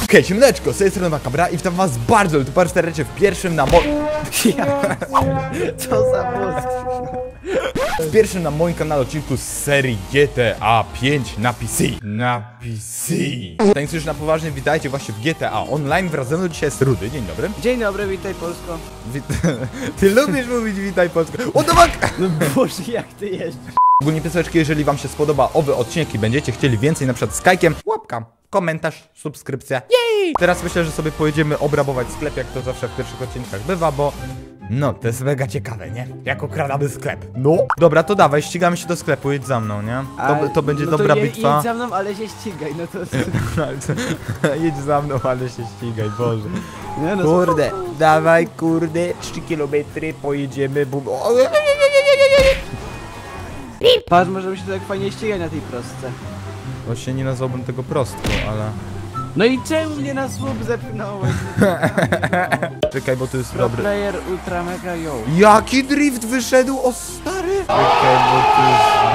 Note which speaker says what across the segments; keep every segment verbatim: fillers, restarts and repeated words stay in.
Speaker 1: Okej, siemaneczko, z tej strony Makabra i witam was bardzo, tu bardzo serdecznie w pierwszym na mo...
Speaker 2: Co za mózg?
Speaker 1: W pierwszym na moim kanale odcinku z serii G T A pięć na P C. Na P C. Tak więc już na poważnie witajcie właśnie w G T A Online. Wraz ze mną dzisiaj jest Rudy, dzień dobry.
Speaker 2: Dzień dobry, witaj Polsko.
Speaker 1: Wit ty lubisz mówić witaj Polsko. What the fuck?
Speaker 2: No Boże, jak ty jeździsz?
Speaker 1: Ogólnie pieseczki, jeżeli wam się spodoba owy odcinek i będziecie chcieli więcej, na przykład z Kajkiem, łapka, komentarz, subskrypcja. Jej! Teraz myślę, że sobie pojedziemy obrabować sklep, jak to zawsze w pierwszych odcinkach bywa, bo... No, to jest mega ciekawe, nie? Jak okradamy sklep. No. Dobra, to dawaj, ścigamy się do sklepu, jedź za mną, nie? To,
Speaker 2: A,
Speaker 1: to będzie
Speaker 2: no
Speaker 1: dobra
Speaker 2: to je,
Speaker 1: bitwa.
Speaker 2: Jedź za mną, ale się ścigaj, no to...
Speaker 1: Jedź za mną, ale się ścigaj, Boże.
Speaker 2: Nie, no
Speaker 1: Kurde, dawaj, kurde, trzy kilometry, pojedziemy, bum...
Speaker 2: Patrz, możemy się tak fajnie ścigać na tej prostce.
Speaker 1: Właśnie nie nazwałbym tego prostką, ale...
Speaker 2: No i czemu mnie na słup zepchnąłeś?
Speaker 1: Czekaj, bo to jest
Speaker 2: Pro
Speaker 1: dobry...
Speaker 2: player ultra mega yo.
Speaker 1: Jaki drift wyszedł, o stary! Czekaj, bo to jest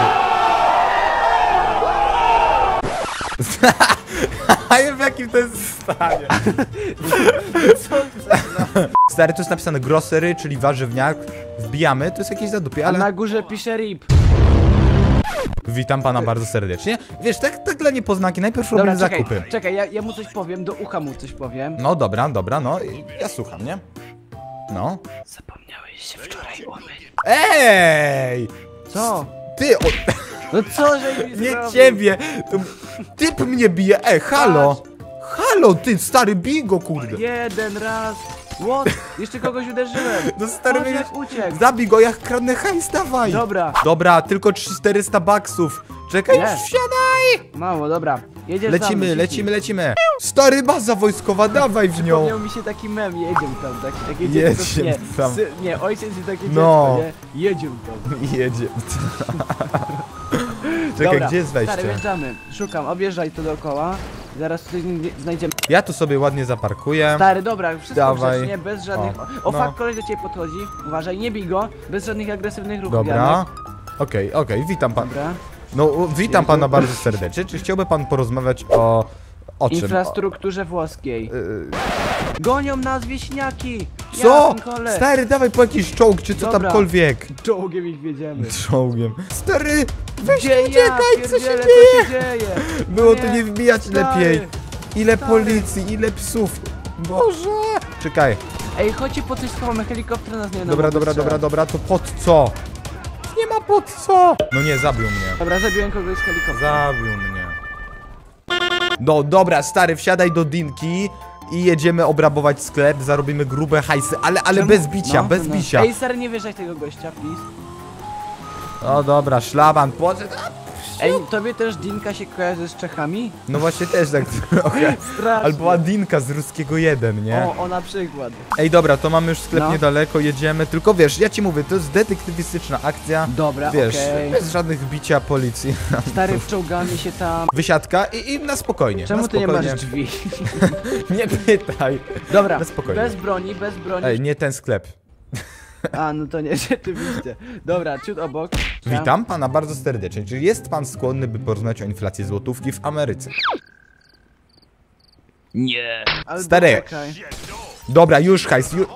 Speaker 1: dobry... A ja w jakim to jest stanie?
Speaker 2: Co chcesz?
Speaker 1: Stary, tu jest napisane grocery, czyli warzywniak. Wbijamy, to jest jakieś zadupie,
Speaker 2: A
Speaker 1: ale...
Speaker 2: na górze pisze rip.
Speaker 1: Witam pana bardzo serdecznie. Wiesz, tak, tak dla niepoznaki, najpierw
Speaker 2: Dobra,
Speaker 1: robimy
Speaker 2: czekaj,
Speaker 1: zakupy.
Speaker 2: czekaj, ja, ja mu coś powiem, do ucha mu coś powiem.
Speaker 1: No dobra, dobra, no, ja słucham, nie? No.
Speaker 2: Zapomniałeś się wczoraj umyć.
Speaker 1: Ej!
Speaker 2: Co?
Speaker 1: Ty, o...
Speaker 2: No co, że mi
Speaker 1: Nie
Speaker 2: zrobił?
Speaker 1: ciebie! To... Typ mnie bije, ej, halo! Halo, ty, stary, bij go, kurde!
Speaker 2: Jeden raz. What? Jeszcze kogoś uderzyłem.
Speaker 1: No stary,
Speaker 2: Patrz,
Speaker 1: mnie...
Speaker 2: jak uciekł.
Speaker 1: Zabij go, jak kradnę hajs, dawaj!
Speaker 2: Dobra.
Speaker 1: Dobra, tylko czterysta baksów. Czekaj,
Speaker 2: Nie.
Speaker 1: już wsiadaj!
Speaker 2: Mało, dobra. Jedziesz
Speaker 1: Lecimy,
Speaker 2: za mną,
Speaker 1: lecimy, lecimy. Stary, baza wojskowa, dawaj w nią.
Speaker 2: Przypomniał mi się taki mem, jedziemy tam, taki, takie
Speaker 1: Jedziemy
Speaker 2: dziecko, nie,
Speaker 1: tam.
Speaker 2: sy, nie, ojciec i takie
Speaker 1: No.
Speaker 2: dziecko, nie, jedziemy tam.
Speaker 1: Jedzie. Czekaj,
Speaker 2: Dobra,
Speaker 1: gdzie jest wejście?
Speaker 2: stary, wjeżdżamy, szukam, objeżdżaj to dookoła, zaraz tutaj nie- znajdziemy.
Speaker 1: Ja tu sobie ładnie zaparkuję.
Speaker 2: Stary, dobra, wszystko
Speaker 1: Dawaj.
Speaker 2: grzecznie, bez żadnych,
Speaker 1: O,
Speaker 2: o, o
Speaker 1: no.
Speaker 2: fuck, koleś do ciebie podchodzi, uważaj, nie bij go, bez żadnych agresywnych ruchów,
Speaker 1: Dobra.
Speaker 2: Janek.
Speaker 1: Okej, okej, witam pan.
Speaker 2: Dobra.
Speaker 1: No, witam pana bardzo serdecznie. Czy chciałby pan porozmawiać o... O czym?
Speaker 2: Infrastrukturze włoskiej.
Speaker 1: O, y,
Speaker 2: Gonią nas wieśniaki!
Speaker 1: Co?
Speaker 2: Ja, Pinkole.
Speaker 1: Stary, dawaj po jakiś czołg, czy co
Speaker 2: Dobra.
Speaker 1: tamkolwiek.
Speaker 2: Czołgiem ich wiedziemy.
Speaker 1: Czołgiem. Stary, weź
Speaker 2: Gdzie
Speaker 1: uciekaj,
Speaker 2: ja
Speaker 1: co się
Speaker 2: pierdzielę,
Speaker 1: dzieje?
Speaker 2: co się dzieje?
Speaker 1: Było
Speaker 2: Nie,
Speaker 1: tu nie wbijać
Speaker 2: stary,
Speaker 1: lepiej. Ile
Speaker 2: stary.
Speaker 1: policji, ile psów. Boże. Czekaj.
Speaker 2: Ej, chodźcie po coś schowamy, helikopter nas nie
Speaker 1: Dobra, dobra, dobra, dobra, to pod co? Nie ma pod co. No nie, zabił mnie.
Speaker 2: Dobra, zabiłem kogoś z helikoptera.
Speaker 1: Zabił mnie. No dobra, stary, wsiadaj do Dinki i jedziemy obrabować sklep, zarobimy grube hajsy, ale, ale
Speaker 2: Czemu?
Speaker 1: bez bicia,
Speaker 2: No,
Speaker 1: bez
Speaker 2: no.
Speaker 1: bicia.
Speaker 2: Ej, stary, nie wierzaj tego gościa, please.
Speaker 1: O dobra, szlaban, poszedł.
Speaker 2: Ej, tobie też Dinka się kojarzy z Czechami?
Speaker 1: No właśnie też tak trochę.
Speaker 2: Strasznie.
Speaker 1: Albo Adinka z Ruskiego jeden, nie?
Speaker 2: O, o na przykład.
Speaker 1: Ej, dobra, to mamy już sklep
Speaker 2: No.
Speaker 1: niedaleko, jedziemy, tylko wiesz, ja ci mówię, to jest detektywistyczna akcja.
Speaker 2: Dobra,
Speaker 1: Wiesz,
Speaker 2: okej.
Speaker 1: bez żadnych bicia policji.
Speaker 2: Stary, wczołgamy się tam.
Speaker 1: Wysiadka i, i na spokojnie.
Speaker 2: Czemu
Speaker 1: na
Speaker 2: ty nie
Speaker 1: spokojnie.
Speaker 2: masz drzwi?
Speaker 1: Nie pytaj.
Speaker 2: Dobra,
Speaker 1: Na spokojnie.
Speaker 2: bez broni, bez broni.
Speaker 1: Ej, nie ten sklep.
Speaker 2: A, no to nie, rzeczywiście. Dobra, ciut obok. Siema.
Speaker 1: Witam pana bardzo serdecznie. Czy jest pan skłonny, by porozmawiać o inflacji złotówki w Ameryce?
Speaker 2: Nie. Albo
Speaker 1: Stary.
Speaker 2: czekaj.
Speaker 1: Dobra, już hajs, już...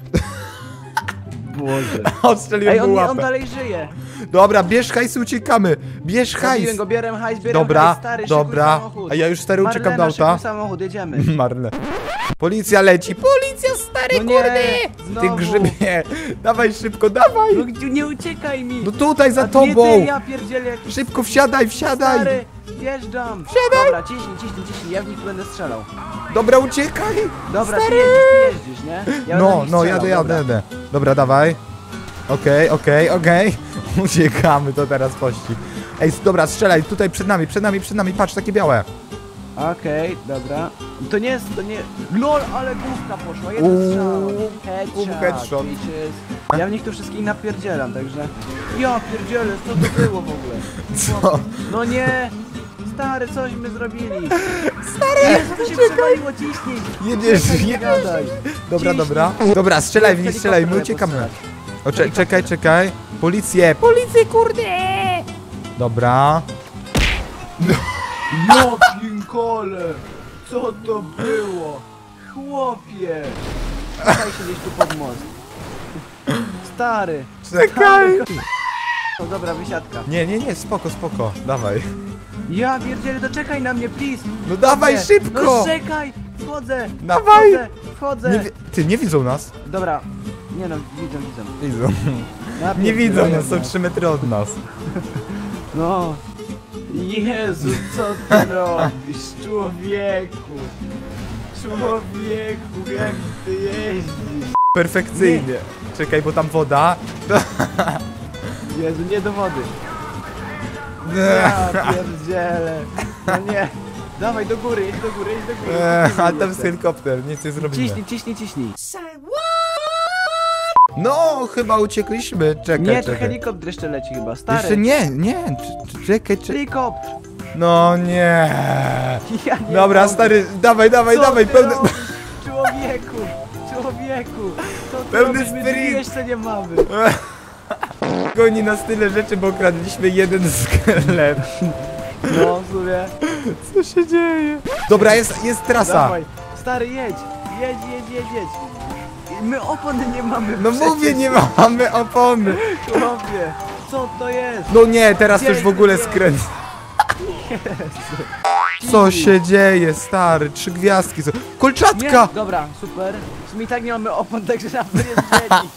Speaker 2: Boże.
Speaker 1: Odstrzeliłem
Speaker 2: Ej, on,
Speaker 1: mu
Speaker 2: nie, on
Speaker 1: łapę.
Speaker 2: dalej żyje.
Speaker 1: Dobra, bierz hajs i uciekamy. Bierz hajs.
Speaker 2: Zabiłem go, bierem hajs, bierem
Speaker 1: Dobra,
Speaker 2: hajs, stary, szykuj
Speaker 1: dobra.
Speaker 2: samochód.
Speaker 1: A ja już stary uciekam
Speaker 2: Marlena,
Speaker 1: do auta.
Speaker 2: szykuj samochód, jedziemy.
Speaker 1: Marle. Policja leci. Policja, stary,
Speaker 2: No nie,
Speaker 1: kurde. Ty
Speaker 2: znowu.
Speaker 1: grzybie. Dawaj szybko, dawaj.
Speaker 2: No gdzie, nie uciekaj mi.
Speaker 1: No tutaj za
Speaker 2: A
Speaker 1: tobą.
Speaker 2: Nie ty, ja pierdzielę jakiś
Speaker 1: Szybko wsiadaj, wsiadaj.
Speaker 2: stary. Wjeżdżam.
Speaker 1: Wsiadaj.
Speaker 2: Dobra, ciśnij, ciśnij, ciśnij, ja w nich będę strzelał.
Speaker 1: Dobra, uciekaj.
Speaker 2: Dobra,
Speaker 1: stary.
Speaker 2: ty jeździsz, ty jeździsz, nie? Ja
Speaker 1: No,
Speaker 2: będę nich
Speaker 1: no,
Speaker 2: strzelał,
Speaker 1: jadę, jadę,
Speaker 2: dobra.
Speaker 1: jadę. Dobra, dawaj. Okej, okej, okej. Uciekamy, to teraz pościg. Ej, dobra, strzelaj, tutaj przed nami, przed nami, przed nami, patrz, takie białe.
Speaker 2: Okej, dobra. To nie jest, to nie... LOL, ale główka poszła, jeden
Speaker 1: Uuu,
Speaker 2: strzał.
Speaker 1: uuu,
Speaker 2: Headshot,
Speaker 1: headshot.
Speaker 2: bitches. Ja w nich tu wszystkich napierdzielam, także... Ja pierdzielę, co to było w ogóle?
Speaker 1: Co?
Speaker 2: No nie! Stary, coś my zrobili! Stary! Jezu, to się przewaliło, ciśnij!
Speaker 1: Jedziesz,
Speaker 2: Czekaj, nie
Speaker 1: jedziesz.
Speaker 2: gadaj.
Speaker 1: Dobra,
Speaker 2: Ciśnij.
Speaker 1: dobra. Dobra, strzelaj w nich, strzelaj, my
Speaker 2: Helikopter
Speaker 1: uciekamy.
Speaker 2: postrzelać.
Speaker 1: O, cze czekaj, czekaj. Policję, policję, kurde! Dobra.
Speaker 2: No, Pinkole! Co to było? Chłopie! Czekaj się gdzieś tu pod most. Stary!
Speaker 1: Czekaj!
Speaker 2: No dobra, wysiadka.
Speaker 1: Nie, nie, nie, spoko, spoko, dawaj.
Speaker 2: Ja pierdzielę, to czekaj na mnie, please!
Speaker 1: No dawaj
Speaker 2: Nie.
Speaker 1: szybko!
Speaker 2: No czekaj! Wchodzę!
Speaker 1: Dawaj!
Speaker 2: Wchodzę! Wchodzę!
Speaker 1: Nie wi- Ty, nie widzą nas?
Speaker 2: Dobra. Nie no, widzę, widzę.
Speaker 1: Widzą.
Speaker 2: Ja
Speaker 1: Nie widzą
Speaker 2: pierdzielę,
Speaker 1: nas, są trzy metry od nas.
Speaker 2: No. Jezu, co ty robisz, człowieku? Człowieku, jak ty jeździsz?
Speaker 1: Perfekcyjnie. Czekaj, bo tam woda.
Speaker 2: Jezu, nie do wody. Ja pierdzielę. No nie. Dawaj do góry, idź do góry, idź do góry.
Speaker 1: Eee, a tam jest helikopter, nic nie zrobimy.
Speaker 2: Ciśnij, ciśnij, ciśnij.
Speaker 1: No, chyba uciekliśmy. Czekaj,
Speaker 2: Nie, to
Speaker 1: czekaj.
Speaker 2: helikopter jeszcze leci chyba, stary.
Speaker 1: Jeszcze nie, nie, cz- cz- czekaj, czekaj.
Speaker 2: Helikopter.
Speaker 1: No nie.
Speaker 2: Ja nie
Speaker 1: Dobra,
Speaker 2: mogę.
Speaker 1: stary, dawaj, dawaj,
Speaker 2: Co
Speaker 1: dawaj,
Speaker 2: ty
Speaker 1: pełny...
Speaker 2: robisz? Człowieku, człowieku. Co ty
Speaker 1: Pełny
Speaker 2: robisz? My tu
Speaker 1: sprint.
Speaker 2: jeszcze nie mamy.
Speaker 1: Goni nas tyle rzeczy, bo okradliśmy jeden sklep.
Speaker 2: No, w sumie.
Speaker 1: Co się dzieje? Dobra, jest, jest trasa.
Speaker 2: Dawaj, stary, jedź. Jedź, jedź, jedź, jedź. I my opony nie mamy.
Speaker 1: No
Speaker 2: przecież.
Speaker 1: mówię, nie mamy opony.
Speaker 2: Chłopie, co to jest?
Speaker 1: No nie, teraz to już w
Speaker 2: Jezu,
Speaker 1: ogóle
Speaker 2: nie.
Speaker 1: skręca. Co się dzieje, stary? Trzy gwiazdki są.
Speaker 2: Nie,
Speaker 1: Kolczatka!
Speaker 2: dobra, super. W sumie i tak nie mamy opon, także na pewno jest dzieli.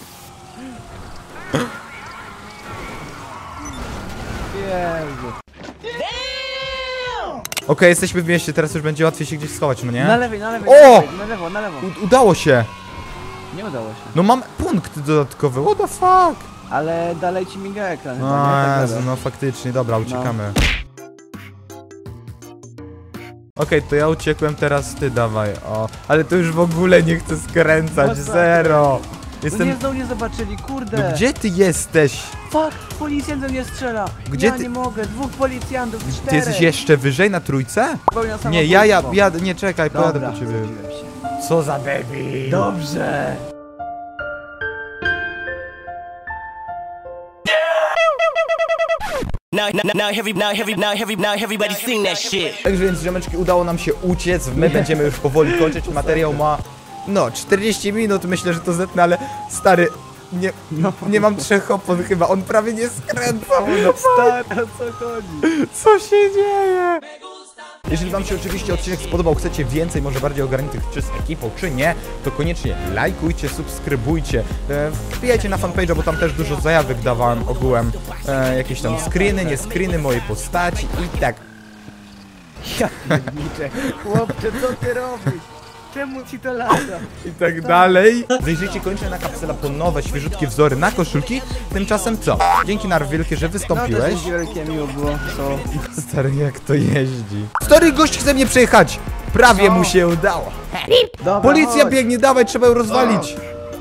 Speaker 2: Jezu.
Speaker 1: Okej, jesteśmy w mieście, teraz już będzie łatwiej się gdzieś schować, no
Speaker 2: Na
Speaker 1: nie?
Speaker 2: lewej, na lewej,
Speaker 1: O!
Speaker 2: na lewej, na lewo, na lewo.
Speaker 1: U udało się.
Speaker 2: Nie udało się.
Speaker 1: No mam punkt dodatkowy, what the fuck?
Speaker 2: Ale dalej ci miga ekran. chyba,
Speaker 1: No
Speaker 2: nie? Tak
Speaker 1: Jezu,
Speaker 2: gada.
Speaker 1: no faktycznie, dobra, uciekamy. Okej, to ja uciekłem, teraz ty dawaj, o. Ale to już w ogóle nie chcę skręcać,
Speaker 2: No tak.
Speaker 1: zero.
Speaker 2: No
Speaker 1: Jestem...
Speaker 2: nie, znowu nie zobaczyli, kurde.
Speaker 1: No gdzie ty jesteś?
Speaker 2: Fuck, policjant we mnie strzela.
Speaker 1: Gdzie
Speaker 2: ja
Speaker 1: ty-
Speaker 2: nie mogę, dwóch policjantów, czterech.
Speaker 1: Ty jesteś jeszcze wyżej na trójce?
Speaker 2: Popełnia
Speaker 1: Nie, ja, ja,
Speaker 2: samobójstwo.
Speaker 1: ja, nie czekaj, pojadę
Speaker 2: Dobra,
Speaker 1: po ciebie.
Speaker 2: zgodziłem się.
Speaker 1: Co za debil.
Speaker 2: Dobrze.
Speaker 3: Now, now, now, every, now, every, now, every, now, everybody sing that shit.
Speaker 1: Także więc ziomeczki, udało nam się uciec, my będziemy już powoli kończyć, materiał ma, no, czterdzieści minut, myślę, że to zetnę, ale stary, nie, nie mam trzech opon chyba, on prawie nie skręcał, no
Speaker 2: Stary, o co chodzi?
Speaker 1: co się dzieje? Jeżeli wam się oczywiście odcinek spodobał, chcecie więcej, może bardziej ogarniętych czy z ekipą, czy nie, to koniecznie lajkujcie, subskrybujcie, e, wbijajcie na fanpage'a, bo tam też dużo zajawek dawałem ogółem, e, jakieś tam screeny, nie screeny mojej postaci i tak.
Speaker 2: Ja pierniczę. Chłopcze, co ty robisz? Czemu ci to lata?
Speaker 1: I tak dalej. Zajrzyjcie koniecznie na kapsela po nowe, świeżutkie wzory na koszulki. Tymczasem co? Dzięki Narw wielkie, że
Speaker 2: No
Speaker 1: wystąpiłeś.
Speaker 2: też wielkie miło było, co?
Speaker 1: Stary, jak to jeździ. Stary gość chce mnie przejechać. Prawie
Speaker 2: Co?
Speaker 1: mu się udało.
Speaker 2: Dobra,
Speaker 1: Policja
Speaker 2: chodź.
Speaker 1: biegnie, dawaj, trzeba ją rozwalić.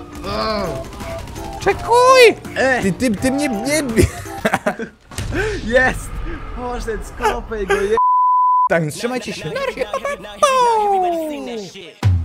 Speaker 1: Czekuj!
Speaker 2: E,
Speaker 1: Ty, ty, ty mnie nie...
Speaker 2: jest! Poszedł, skopaj go, je...
Speaker 1: Tak, więc trzymajcie się.
Speaker 3: Now, every, now, every, now, everybody sing that shit.